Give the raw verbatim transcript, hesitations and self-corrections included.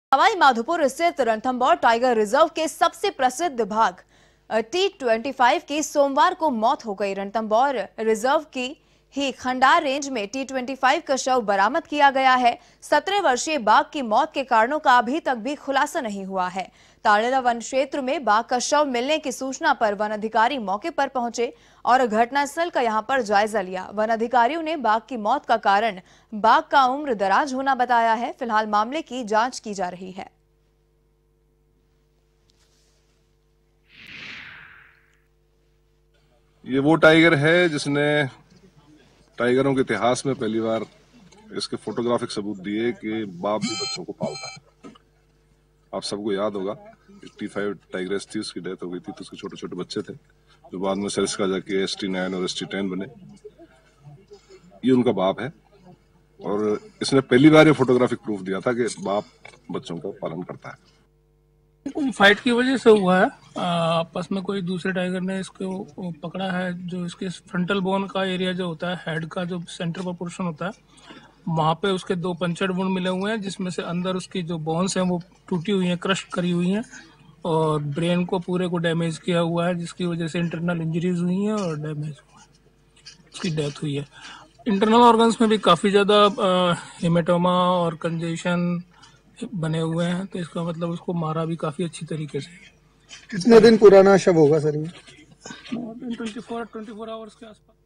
सवाई माधोपुर स्थित Ranthambore tiger reserve के सबसे प्रसिद्ध भाग टी ट्वेंटी फाइव की सोमवार को मौत हो गई। रणथंभौर रिजर्व की ही खंडार रेंज में टी ट्वेंटी फाइव का शव बरामद किया गया है। सत्रह वर्षीय बाघ की मौत के कारणों का अभी तक भी खुलासा नहीं हुआ है। ताड़ेला वन क्षेत्र में बाघ का शव मिलने की सूचना पर वन अधिकारी मौके पर पहुंचे और घटनास्थल का यहां पर जायजा लिया। वन अधिकारियों ने बाघ की मौत का कारण बाघ का उम्र दराज होना बताया है। फिलहाल मामले की जांच की जा रही है। ये वो टाइगर है जिसने टाइगरों के इतिहास में पहली बार इसके फोटोग्राफिक सबूत दिए कि बाप भी बच्चों को पालता है। आप सबको याद होगा पचासी टाइग्रेस थी, उसकी डेथ हो गई थी, तो उसके छोटे छोटे बच्चे थे जो बाद में सरिस्का जाके एस टी नाइन और एस टी टेन बने। ये उनका बाप है और इसने पहली बार ये फोटोग्राफिक प्रूफ दिया था कि बाप बच्चों का पालन करता है। कोई फाइट की वजह से हुआ है। आपस में कोई दूसरे टाइगर ने इसको पकड़ा है। जो इसके फ्रंटल बोन का एरिया जो होता है, हेड का जो सेंटर का पोर्शन होता है, वहां पे उसके दो पंचर वुंड मिले हुए हैं, जिसमें से अंदर उसकी जो बोन्स हैं वो टूटी हुई हैं, क्रश करी हुई हैं, और ब्रेन को पूरे को डैमेज किया हुआ है, जिसकी वजह से इंटरनल इंजरीज हुई हैं और डैमेज हुआ है, उसकी डेथ हुई है। इंटरनल ऑर्गन्स में भी काफ़ी ज़्यादा हेमेटोमा और कंजेशन बने हुए हैं, तो इसका मतलब उसको मारा भी काफी अच्छी तरीके से। कितने दिन पुराना शव होगा सर ये? Twenty four twenty four hours के आसपास।